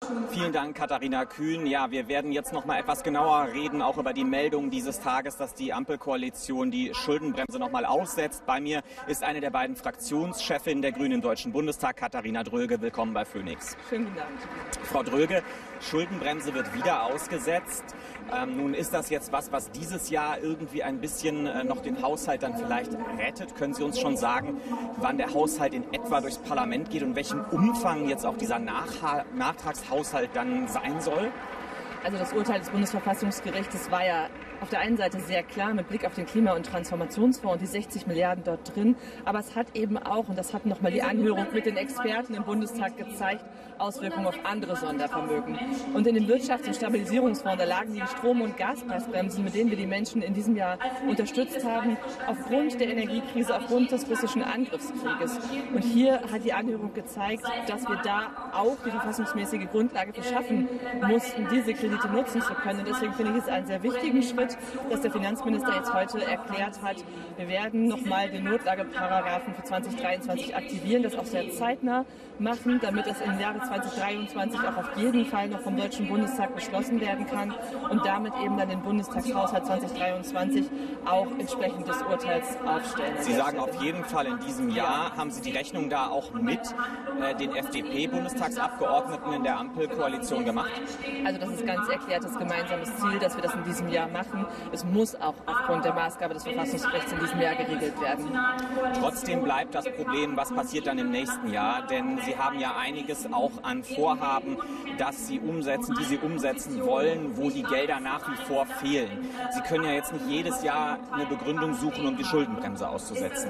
Vielen Dank, Katharina Kühn. Ja, wir werden jetzt noch mal etwas genauer reden, auch über die Meldung dieses Tages, dass die Ampelkoalition die Schuldenbremse noch mal aussetzt. Bei mir ist eine der beiden Fraktionschefinnen der Grünen im Deutschen Bundestag, Katharina Dröge. Willkommen bei Phoenix. Schönen guten Abend. Frau Dröge, Schuldenbremse wird wieder ausgesetzt. Nun ist das jetzt was dieses Jahr irgendwie ein bisschen noch den Haushalt dann vielleicht rettet. Können Sie uns schon sagen, wann der Haushalt in etwa durchs Parlament geht und welchem Umfang jetzt auch dieser Nachtragshaushalt dann sein soll? Also das Urteil des Bundesverfassungsgerichtes war ja auf der einen Seite sehr klar mit Blick auf den Klima- und Transformationsfonds und die 60 Milliarden dort drin. Aber es hat eben auch, und das hat nochmal die Anhörung mit den Experten im Bundestag gezeigt, Auswirkungen auf andere Sondervermögen. Und in dem Wirtschafts- und Stabilisierungsfonds, da lagen die Strom- und Gaspreisbremsen, mit denen wir die Menschen in diesem Jahr unterstützt haben, aufgrund der Energiekrise, aufgrund des russischen Angriffskrieges. Und hier hat die Anhörung gezeigt, dass wir da auch die verfassungsmäßige Grundlage für schaffen mussten, diese Kredite nutzen zu können. Und deswegen finde ich es einen sehr wichtigen Schritt, dass der Finanzminister jetzt heute erklärt hat, wir werden nochmal den Notlageparagraphen für 2023 aktivieren, das auch sehr zeitnah machen, damit das im Jahre 2023 auch auf jeden Fall noch vom Deutschen Bundestag beschlossen werden kann und damit eben dann den Bundestagshaushalt 2023 auch entsprechend des Urteils aufstellen. Sie sagen auf jeden Fall in diesem Jahr, haben Sie die Rechnung da auch mit den FDP-Bundestagsabgeordneten in der Ampelkoalition gemacht? Also das ist ganz erklärtes gemeinsames Ziel, dass wir das in diesem Jahr machen. Es muss auch aufgrund der Maßgabe des Verfassungsgerichts in diesem Jahr geregelt werden. Trotzdem bleibt das Problem, was passiert dann im nächsten Jahr, denn Sie haben ja einiges auch an Vorhaben, dass Sie umsetzen, die Sie umsetzen wollen, wo die Gelder nach wie vor fehlen. Sie können ja jetzt nicht jedes Jahr eine Begründung suchen, um die Schuldenbremse auszusetzen.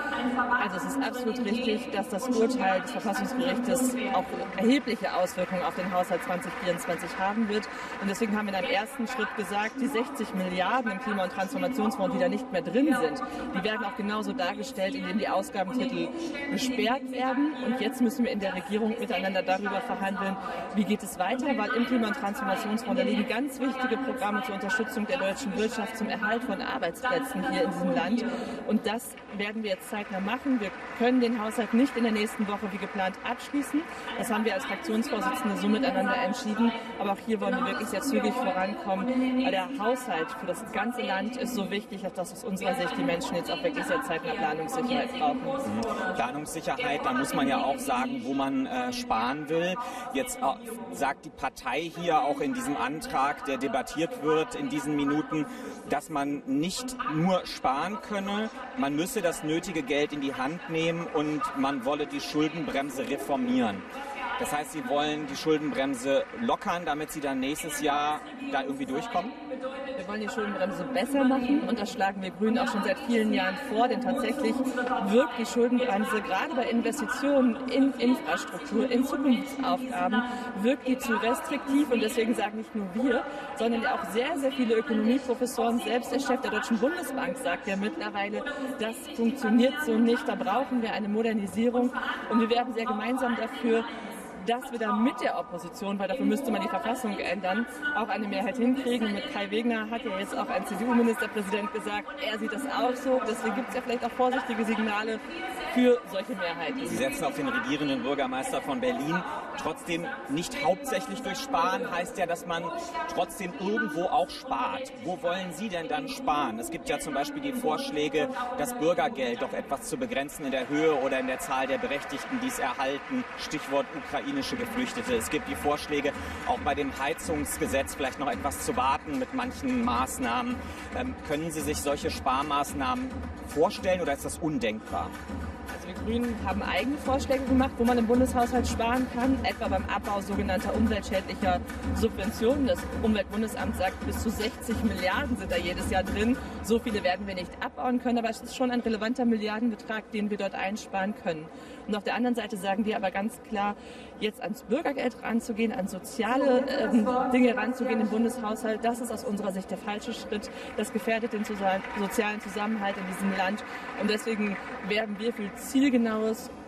Also es ist absolut richtig, dass das Urteil des Verfassungsgerichtes auch erhebliche Auswirkungen auf den Haushalt 2024 haben wird. Und deswegen haben wir in einem ersten Schritt gesagt, die 60 Milliarden im Klima- und Transformationsfonds, die da nicht mehr drin sind, die werden auch genauso dargestellt, indem die Ausgabentitel gesperrt werden. Und jetzt müssen wir in der Regierung miteinander darüber verhandeln, wie geht es weiter, weil im Klima- und Transformationsfonds, da liegen ganz wichtige Programme zur Unterstützung der deutschen Wirtschaft, zum Erhalt von Arbeitsplätzen hier in diesem Land. Und das werden wir jetzt zeitnah machen. Wir können den Haushalt nicht in der nächsten Woche wie geplant abschließen. Das haben wir als Fraktionsvorsitzende so miteinander entschieden. Aber auch hier wollen wir wirklich sehr zügig vorankommen, weil der Haushalt für das ganze Land ist so wichtig, dass aus unserer Sicht die Menschen jetzt auch wirklich sehr zeitnah Planungssicherheit brauchen. Planungssicherheit, da muss man ja auch sagen, wo man sparen will. Jetzt sagt die Partei hier auch in diesem Antrag, der debattiert wird in diesen Minuten, dass man nicht nur sparen könne, man müsse das nötige Geld in die Hand nehmen und man wolle die Schuldenbremse reformieren. Das heißt, Sie wollen die Schuldenbremse lockern, damit Sie dann nächstes Jahr da irgendwie durchkommen? Wir wollen die Schuldenbremse besser machen und das schlagen wir Grünen auch schon seit vielen Jahren vor, denn tatsächlich wirkt die Schuldenbremse gerade bei Investitionen in Infrastruktur, in Zukunftsaufgaben, wirkt die zu restriktiv und deswegen sagen nicht nur wir, sondern auch sehr, sehr viele Ökonomieprofessoren, selbst der Chef der Deutschen Bundesbank sagt ja mittlerweile, das funktioniert so nicht, da brauchen wir eine Modernisierung und wir werden sehr gemeinsam dafür, dass wir da mit der Opposition, weil dafür müsste man die Verfassung ändern, auch eine Mehrheit hinkriegen. Und mit Kai Wegner hat ja jetzt auch ein CDU-Ministerpräsident gesagt, er sieht das auch so. Deswegen gibt es ja vielleicht auch vorsichtige Signale für solche Mehrheiten. Sie setzen auf den regierenden Bürgermeister von Berlin. Trotzdem nicht hauptsächlich durch Sparen heißt ja, dass man trotzdem irgendwo auch spart. Wo wollen Sie denn dann sparen? Es gibt ja zum Beispiel die Vorschläge, das Bürgergeld doch etwas zu begrenzen in der Höhe oder in der Zahl der Berechtigten, die es erhalten. Stichwort ukrainische Geflüchtete. Es gibt die Vorschläge, auch bei dem Heizungsgesetz vielleicht noch etwas zu warten mit manchen Maßnahmen. Können Sie sich solche Sparmaßnahmen vorstellen oder ist das undenkbar? Also wir Grünen haben eigene Vorschläge gemacht, wo man im Bundeshaushalt sparen kann, etwa beim Abbau sogenannter umweltschädlicher Subventionen. Das Umweltbundesamt sagt, bis zu 60 Milliarden sind da jedes Jahr drin. So viele werden wir nicht abbauen können, aber es ist schon ein relevanter Milliardenbetrag, den wir dort einsparen können. Und auf der anderen Seite sagen wir aber ganz klar, jetzt ans Bürgergeld ranzugehen, an soziale Dinge ranzugehen im Bundeshaushalt, das ist aus unserer Sicht der falsche Schritt. Das gefährdet den sozialen Zusammenhalt in diesem Land. Und deswegen werben wir für zielgenaues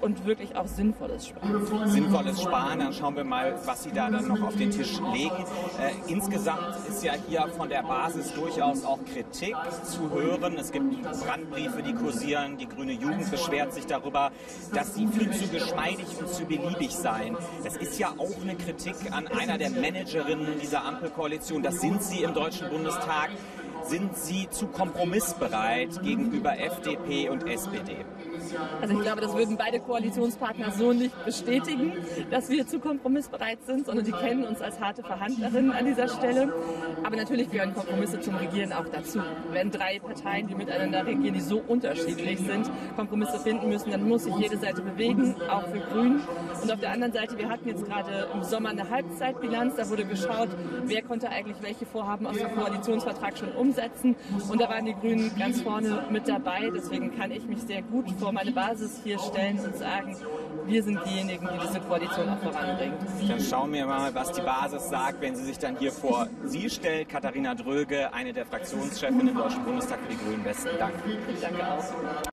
und wirklich auch sinnvolles Sparen. Sinnvolles Sparen, dann schauen wir mal, was Sie da dann noch auf den Tisch legen. Insgesamt ist ja hier von der Basis durchaus auch Kritik zu hören. Es gibt Brandbriefe, die kursieren. Die Grüne Jugend beschwert sich darüber, dass sie viel zu geschmeidig und zu beliebig seien. Das ist ja auch eine Kritik an einer der Managerinnen dieser Ampelkoalition. Das sind Sie im Deutschen Bundestag. Sind Sie zu kompromissbereit gegenüber FDP und SPD? Also ich glaube, das würden beide Koalitionspartner so nicht bestätigen, dass wir zu kompromissbereit sind, sondern sie kennen uns als harte Verhandlerinnen an dieser Stelle. Aber natürlich gehören Kompromisse zum Regieren auch dazu. Wenn drei Parteien, die miteinander regieren, die so unterschiedlich sind, Kompromisse finden müssen, dann muss sich jede Seite bewegen, auch für Grün. Und auf der anderen Seite, wir hatten jetzt gerade im Sommer eine Halbzeitbilanz, da wurde geschaut, wer konnte eigentlich welche Vorhaben aus dem Koalitionsvertrag schon umsetzen. Und da waren die Grünen ganz vorne mit dabei. Deswegen kann ich mich sehr gut vor meine Basis hier stellen und sagen, wir sind diejenigen, die diese Koalition auch voranbringen. Dann schauen wir mal, was die Basis sagt, wenn sie sich dann hier vor Sie stellt. Katharina Dröge, eine der Fraktionschefinnen im Deutschen Bundestag für die Grünen. Besten Dank. Ich danke auch.